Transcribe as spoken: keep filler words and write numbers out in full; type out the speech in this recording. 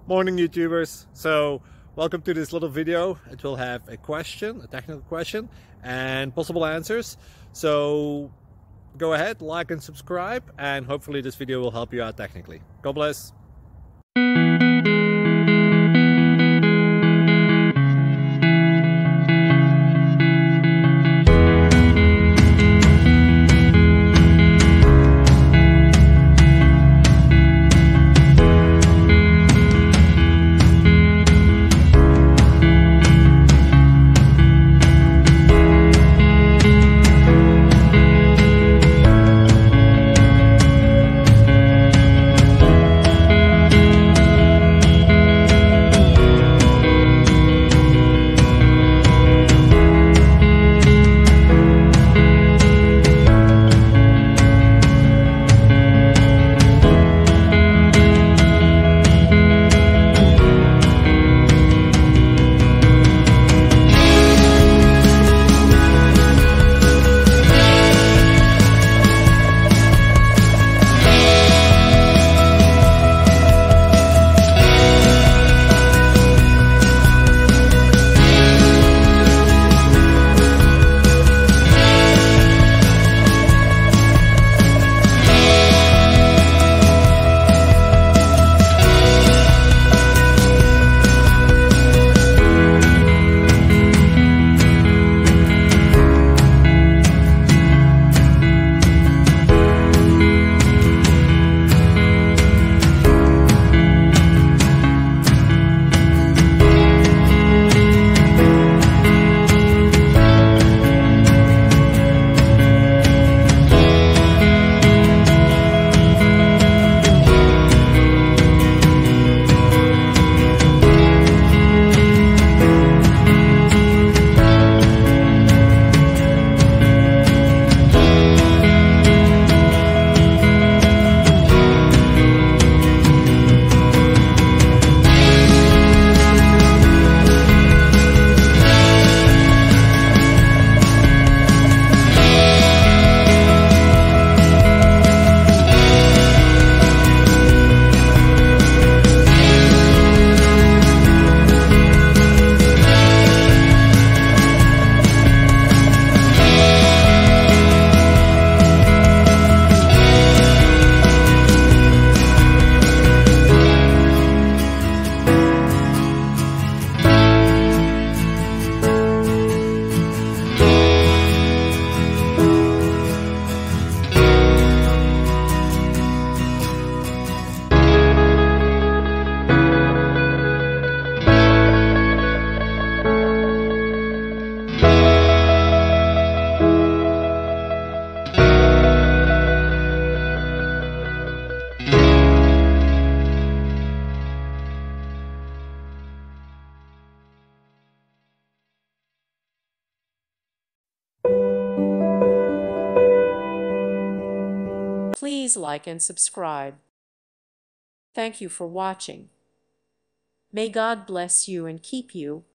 Morning YouTubers. So welcome to this little video. It will have a question, a technical question, and possible answers. So go ahead, like and subscribe, and hopefully this video will help you out technically. God bless. Please like and subscribe. Thank you for watching. May God bless you and keep you.